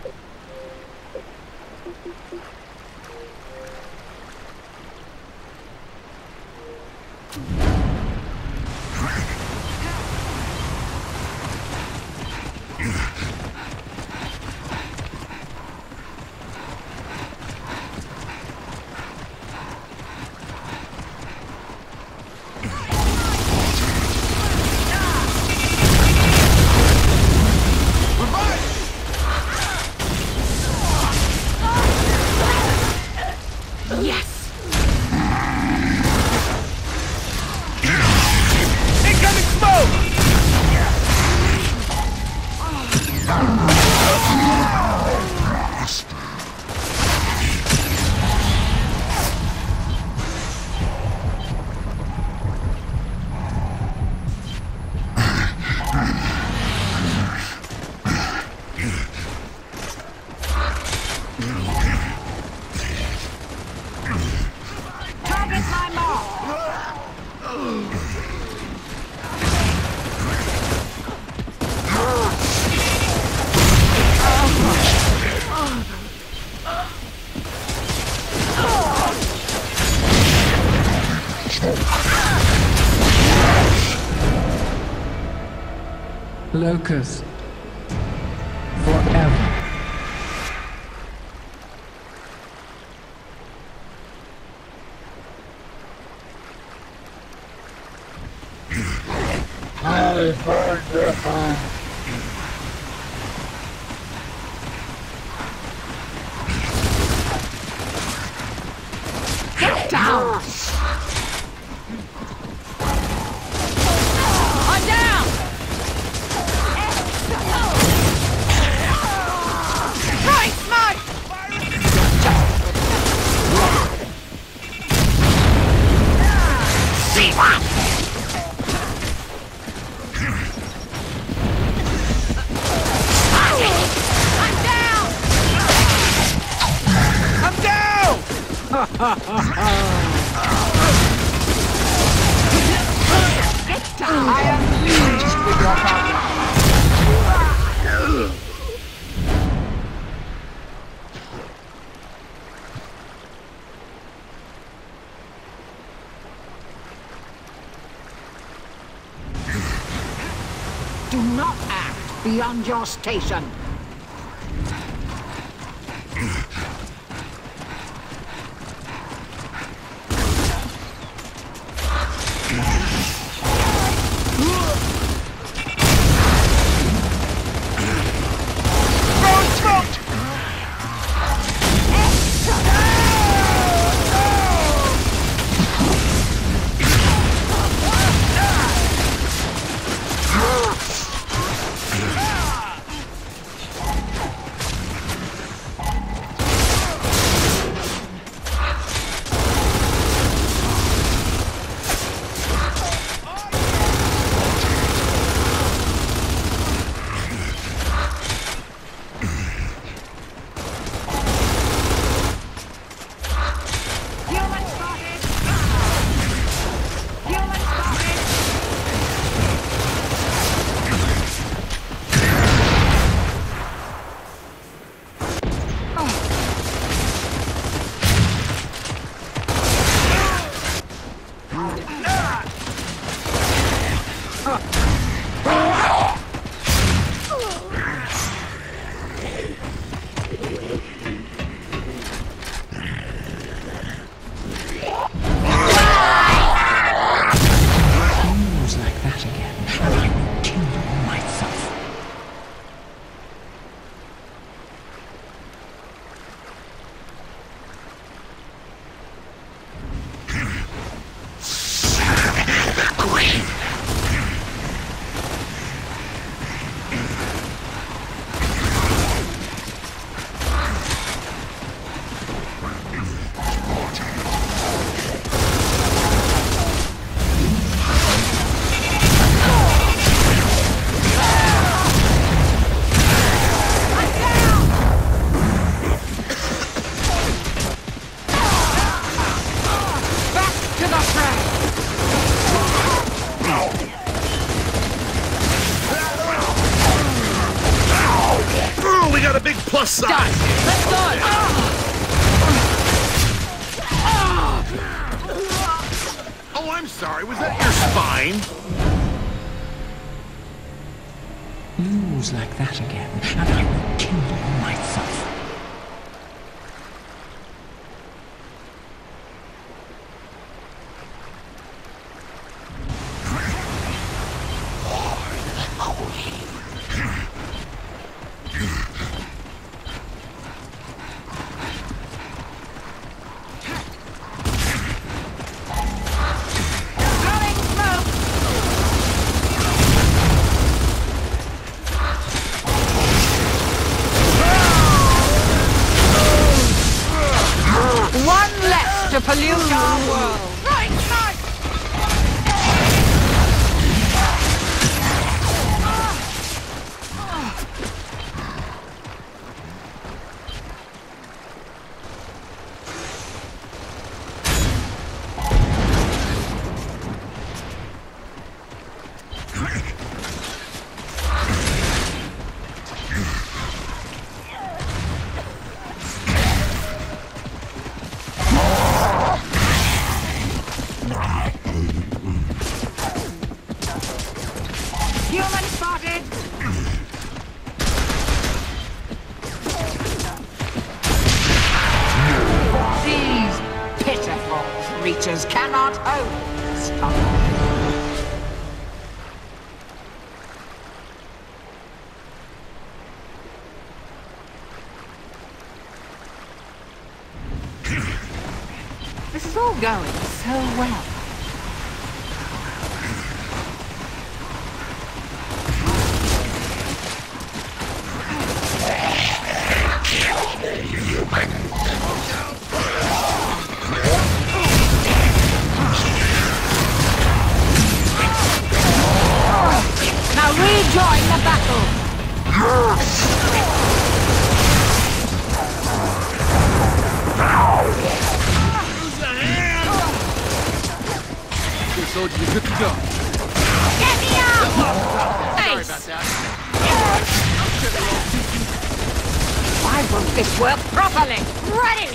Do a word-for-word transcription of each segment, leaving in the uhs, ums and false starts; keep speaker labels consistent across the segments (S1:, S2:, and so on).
S1: Locus. Forever.
S2: I heard the hunt.
S3: Get down! I'm down! Right, smoke! See what? I'm down! I'm down! Get down! I am pleased with your progress. Do not act beyond your station.
S1: plus size.
S3: Done. Let's go.
S1: Oh, I'm sorry. Was that your spine?
S4: Lose like that again, and I will kill you myself.
S3: To pollute our world. Right, right. Human spotted! These pitiful creatures cannot hope. Stop. This is all going so well. Now rejoin the battle!
S1: Okay, soldier, you're good to go.
S3: Get me out!
S1: Sorry
S3: Ace!
S1: about that.
S3: Why won't this work properly? Ready!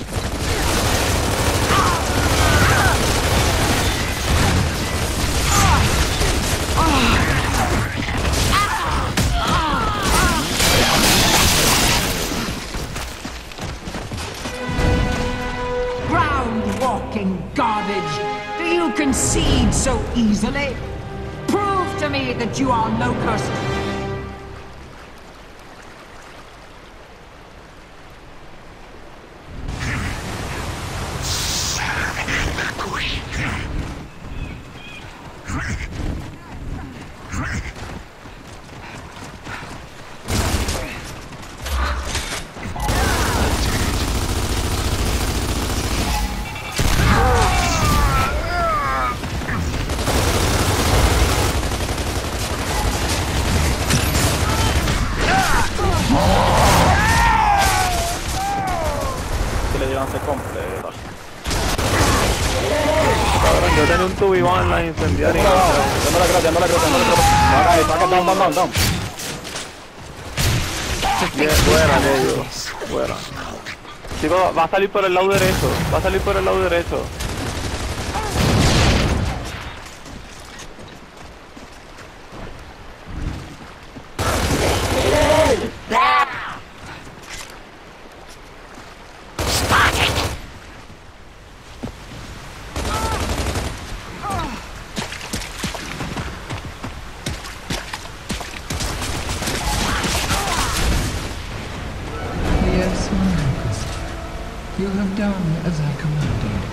S3: Ground-walking garbage! Do you concede so easily? Prove to me that you are locust!
S5: Se completa. Cabrón, yo tenía un tubo igual en la incendiaria. Dame la cruz, dame la cruz, dame la cruz. Acá, acá, down, down, down, down. Bien, fuera, ellos. Fuera. Chico, va a salir por el lado derecho. Va a salir por el lado derecho.
S4: Yes, my locust. You have done as I commanded.